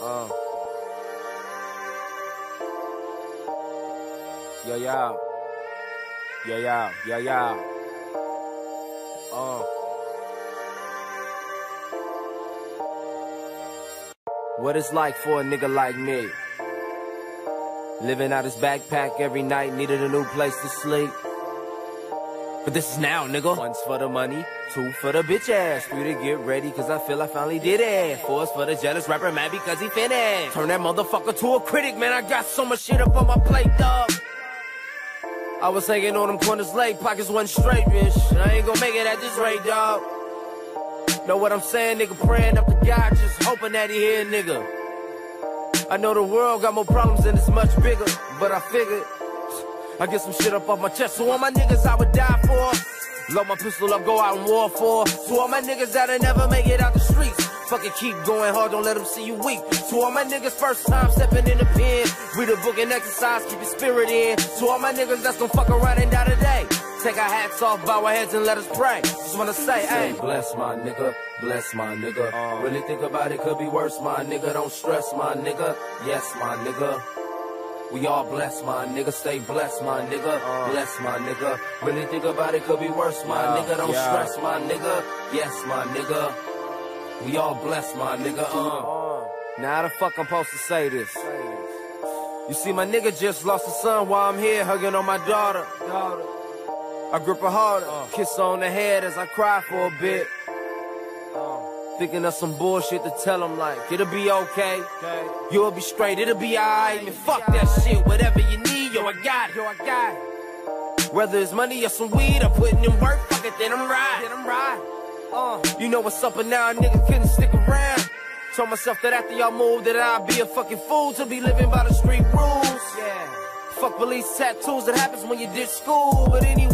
Yo, yo. Yo, yo, yo, yo. What it's like for a nigga like me. Living out his backpack every night, needed a new place to sleep. But this is now, nigga. 1's for the money, 2 for the bitch ass, 3 to get ready, cause I feel I finally did it. 4's for the jealous rapper, mad because he finished. Turn that motherfucker to a critic, man, I got so much shit up on my plate, dog. I was hanging on them corners late, pockets wasn't straight, bitch. I ain't gonna make it at this rate, dog. Know what I'm saying, nigga? Praying up to God, just hoping that he hear, nigga. I know the world got more problems and it's much bigger, but I figured I get some shit up off my chest. So all my niggas I would die for, load my pistol up, go out and war for. To all my niggas that'll never make it out the streets, fucking keep going hard, don't let them see you weak. To all my niggas first time stepping in the pen, read a book and exercise, keep your spirit in. To all my niggas that's gon' fuck around and die today, take our hats off, bow our heads and let us pray. Just wanna say, hey, bless my nigga, bless my nigga. Really think about it, could be worse, my nigga. Don't stress, my nigga. Yes, my nigga. We all blessed, my nigga. Stay blessed, my nigga. Bless my nigga. Really think about it, could be worse, my nigga. Don't stress, my nigga. Yes, my nigga. We all blessed, my nigga. Now how the fuck I'm supposed to say this? You see, my nigga just lost a son while I'm here hugging on my daughter. I grip her harder, kiss her on the head as I cry for a bit. Thinking of some bullshit to tell him like, it'll be okay, you'll be straight, it'll be alright. Man, fuck that shit, whatever you need, yo, I got it. Whether it's money or some weed or putting in work, fuck it, then I'm right. You know what's up, and now a nigga couldn't stick around. Told myself that after y'all moved that I'd be a fucking fool to be living by the street rules. Fuck police tattoos, that happens when you ditch school. But anyway,